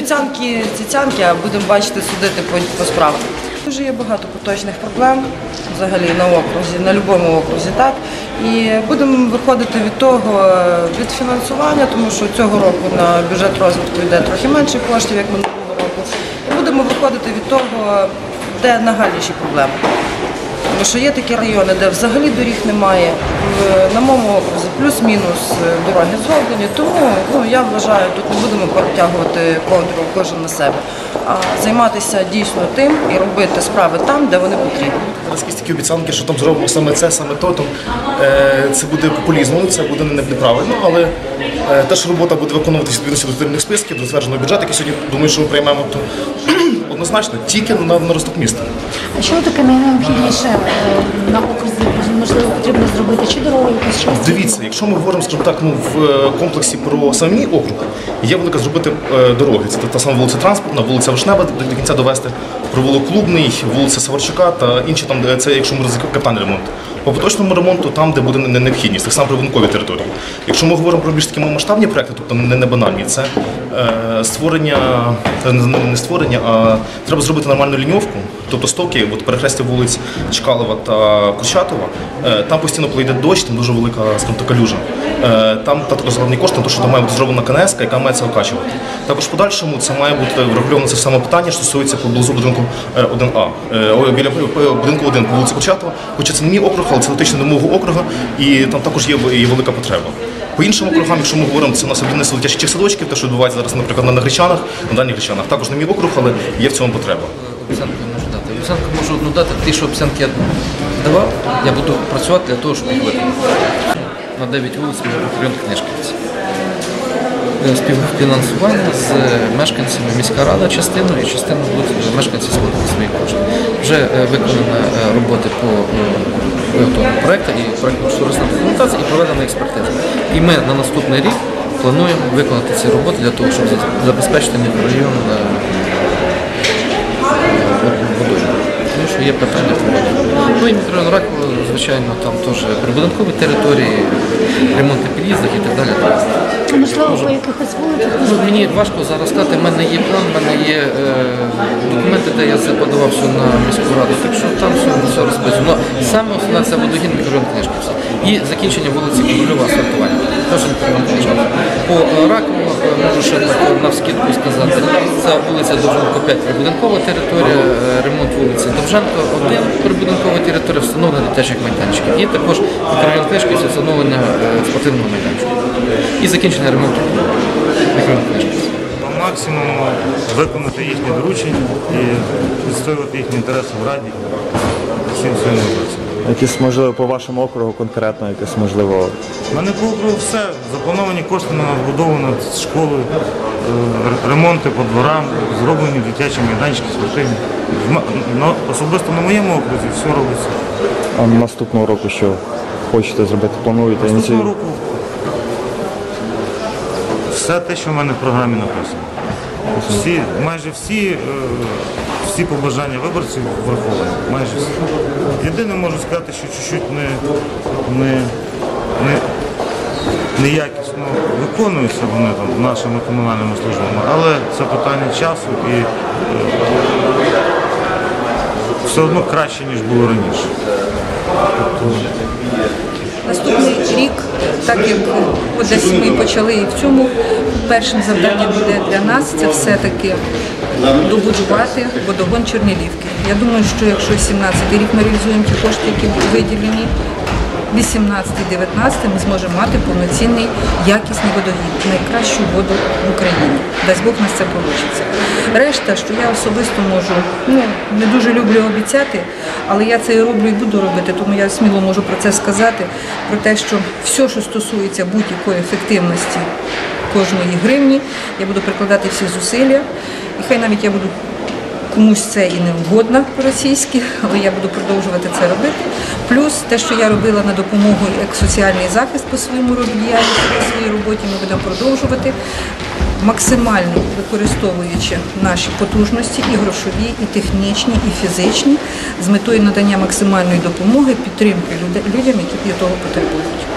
обіцянки, цяцянки, а будемо бачити, судити по справах. Дуже є багато поточних проблем взагалі на окрузі, на будь-якому окрузі, так? І будемо виходити від того, від фінансування, тому що цього року на бюджет розвитку йде трохи менше коштів, як минулого року. І будемо виходити від того, де нагальніші проблеми. Тому що є такі райони, де взагалі доріг немає, на моєму окрузі плюс-мінус дороги зроблені, тому я вважаю, тут не будемо перетягувати ковдру кожен на себе, а займатися дійсно тим і робити справи там, де вони потрібні. Якісь такі обіцянки, що там зробимо саме це, саме то, це буде популізмом, це буде неправильно, але те, що робота буде виконуватися відповідно до термінних списків, до затвердженого бюджету, який сьогодні, думаю, що ми приймемо, то однозначно тільки на розвиток міста. А що таке найнеобхідніше на окрузі, можливо, потрібно зробити? Чи дорогу якусь, чи Дивіться, якщо ми говоримо, скажімо так, в комплексі про самий округ, є велика зробити дороги. Це та сама вулиця Транспортна, вулиця Вишнева, до кінця довести, провулок Клубний, вулиця Саварчука та інші, там, це якщо ми розуміємо капітальний ремонт. По поточному ремонту там, де буде необхідність, так само прибудинкові території. Якщо ми говоримо про більш такі масштабні проекти, тобто не банальні, це не створення, а треба зробити нормальну ліньовку, тобто стоки, перехрестя вулиць Чкалова та Курчатова, там постійно, коли йде дощ, там дуже велика, скажімо так, калюжа. Там також закладені кошти, тому що там має бути зроблена КНС, яка має це окачувати. Також в подальшому це має бути врегульовано це саме питання, що стосується поблизу будинку 1А, біля будинку 1 по вулиці Курчатова, хоча це не мій округ, але це дотичне до мого округу, і там також є велика потреба. По іншим округам, якщо ми говоримо, це у нас будівництво дитячих садочків, те, що відбувається зараз, наприклад, на Гречанах, на Дальніх Гречанах, також не мій округ, але є в цьому потреба. Обіцянку можу дати. Обіцянку можу одну дати, ті, що обіцянки я давав, я буду працювати для того, щоб їх виконати. На 9 вулиць район Книжківці. Співфінансування з мешканцями міська рада частину і частину будуть мешканці складати свої кошти. Вже виконана роботи по виготовленню проєкту і проєктно-кошторисна документація і проведена експертиза. І ми на наступний рік плануємо виконати ці роботи для того, щоб забезпечити мікрорайон водою. Тому що є питання по воді. Ну і мікрорайон Раково, звичайно, там теж прибудинкові території, ремонти під'їздів і так далі. можливо, по якихось вулицях? Мені важко зараз сказати, в мене є план, в мене є документи, де я подавав все на міську раду, так що там все розписано. Саме основне це водогін мікрорайон Книжківці і закінчення вулиці Ковальова асфальтування. Теж мікрорайон Книжківці. По Ракову можу ще навскидку сказати, це вулиця Довженко 5 прибудинкова територія, ремонт вулиці Довженко 1 прибудинкова територія, встановлення дитячих майданчиків. І також мікрорайон Книжківці встановлення спортивного майданчика. І закінчення ремонту мікрорайону Книжківці. По максимуму виконати їхні доручення і відстоювати їхні інтереси в Раді всім своїм виборцям. Якісь, можливо, по вашому округу конкретно, якесь, можливо... У мене по округу все. Заплановані кошти на надбудову над школою, ремонти по дворам, зроблені дитячі майданчики, спортивні. Особисто на моєму окрузі все робиться. А наступного року що хочете зробити, плануєте? Наступного року все те, що в мене в програмі написано. Майже всі побажання виборців враховані. Майже всі. Єдине можу сказати, що чуть-чуть неякісно виконуються вони там нашими комунальними службами, але це питання часу і все одно краще, ніж було раніше. Наступний рік, так як десь ми почали і в цьому, першим завданням буде для нас це все-таки добудувати водогон Чернілівки. Я думаю, що якщо 17-й рік ми реалізуємо ті кошти, які виділені, 18-19 ми зможемо мати повноцінний, якісний водогін, найкращу воду в Україні. Дасть Бог, нас це вийде. Решта, що я особисто можу, не дуже люблю обіцяти, але я це і роблю і буду робити, тому я сміло можу про це сказати, про те, що все, що стосується будь-якої ефективності кожної гривні, я буду прикладати всі зусилля, і хай навіть я буду комусь це і не угодно по-російськи, але я буду продовжувати це робити. Плюс те, що я робила на допомогу як соціальний захист по своєму діяльності, по своїй роботі, ми будемо продовжувати, максимально використовуючи наші потужності і грошові, і технічні, і фізичні, з метою надання максимальної допомоги, підтримки людям, які того потребують.